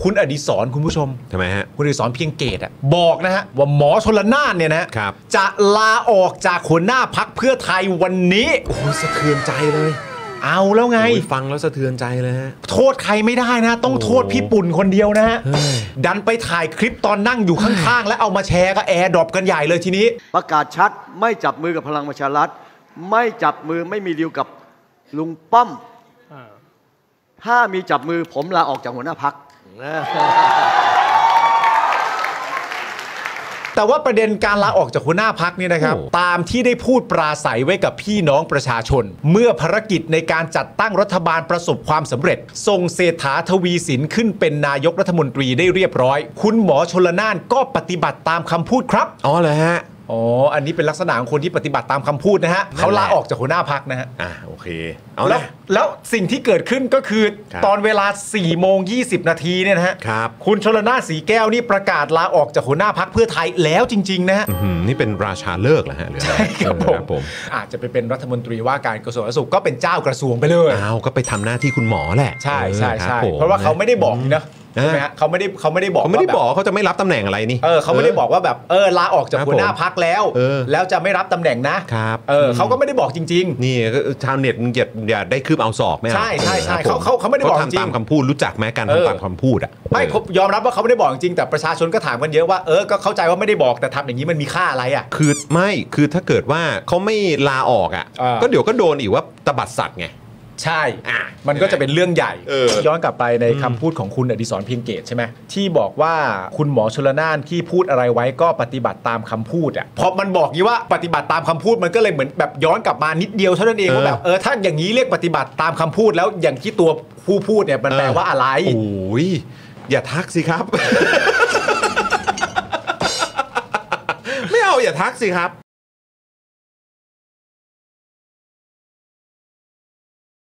คุณอดิศรคุณผู้ชมทำไมฮะคุณอดิศรเพียงเกตบอกนะฮะว่าหมอชลน่านเนี่ยนะครับจะลาออกจากหัวหน้าพรรคเพื่อไทยวันนี้โอ้สะเทือนใจเลยเอาแล้วไงฟังแล้วสะเทือนใจเลยฮะโทษใครไม่ได้นะต้องโทษพี่ปุ่นคนเดียวนะฮะดันไปถ่ายคลิปตอนนั่งอยู่ข้างๆแล้วเอามาแชร์ก็แอร์ดรอปกันใหญ่เลยทีนี้ประกาศชัดไม่จับมือกับพลังประชารัฐไม่จับมือไม่มีดีลกับลุงป้อมถ้ามีจับมือผมลาออกจากหัวหน้าพรรคแต่ว่าประเด็นการลาออกจากหัวหน้าพรรคนี่นะครับตามที่ได้พูดปราศัยไว้กับพี่น้องประชาชนเมื่อภารกิจในการจัดตั้งรัฐบาลประสบความสำเร็จส่งเศรษฐาทวีสินขึ้นเป็นนายกรัฐมนตรีได้เรียบร้อยคุณหมอชลน่านก็ปฏิบัติตามคำพูดครับอ๋อเหรอฮะอ๋ออันนี้เป็นลักษณะของคนที่ปฏิบัติตามคำพูดนะฮะเขาลาออกจากหัวหน้าพรรคนะฮะโอเคเอาแล้วสิ่งที่เกิดขึ้นก็คือตอนเวลา 4:20 นาทีเนี่ยนะฮะคุณชลน่านสีแก้วนี่ประกาศลาออกจากหัวหน้าพรรคเพื่อไทยแล้วจริงๆนะฮะนี่เป็นราชาเลิกเหรอฮะใช่ครับผมอาจจะไปเป็นรัฐมนตรีว่าการกระทรวงสาธารณสุขก็เป็นเจ้ากระทรวงไปเลยก็ไปทำหน้าที่คุณหมอแหละใช่ใช่ใช่เพราะว่าเขาไม่ได้บอกนะใช่ไหมฮะเขาไม่ได้บอกเขาจะไม่รับตำแหน่งอะไรนี่เขาไม่ได้บอกว่าแบบลาออกจากหัวหน้าพรรคแล้วจะไม่รับตำแหน่งนะครับเขาก็ไม่ได้บอกจริงๆนี่ชาวเน็ตมึงอย่าได้คืบเอาศอกไม่ใช่ใช่ใช่เขาไม่ได้บอกจริงตามคำพูดรู้จักไหมการทำตามคำพูดอ่ะไม่ยอมรับว่าเขาไม่ได้บอกจริงแต่ประชาชนก็ถามกันเยอะว่าก็เข้าใจว่าไม่ได้บอกแต่ทำอย่างนี้มันมีค่าอะไรอ่ะคือถ้าเกิดว่าเขาไม่ลาออกอ่ะก็เดี๋ยวก็โดนอีกว่าตบัดสัตว์ไงใช่มันก็จะเป็นเรื่องใหญ่ย้อนกลับไปในคำพูดของคุณอดิศรเพียงเกตใช่ไหมที่บอกว่าคุณหมอชลน่านที่พูดอะไรไว้ก็ปฏิบัติตามคำพูดอ่ะพอมันบอกงี้ว่าปฏิบัติตามคำพูดมันก็เลยเหมือนแบบย้อนกลับมานิดเดียวเท่านั้นเองว่าแบบถ้าอย่างนี้เรียกปฏิบัติตามคำพูดแล้วอย่างที่ตัวผู้พูดเนี่ยมันแปลว่าอะไรโอ้ยอย่าทักสิครับ ไม่เอาอย่าทักสิครับ